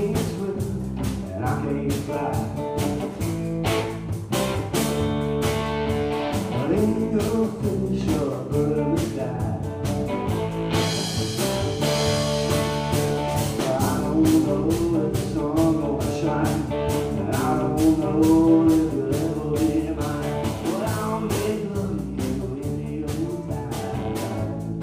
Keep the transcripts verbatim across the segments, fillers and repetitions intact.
can't swim and I can't fly. But ain't no fish or a bird in the sky. I don't know if the sun gonna shine, and I don't know if it'll ever be mine. But I'll make love to you in the old time.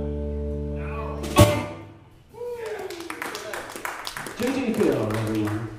J J Phil, everyone.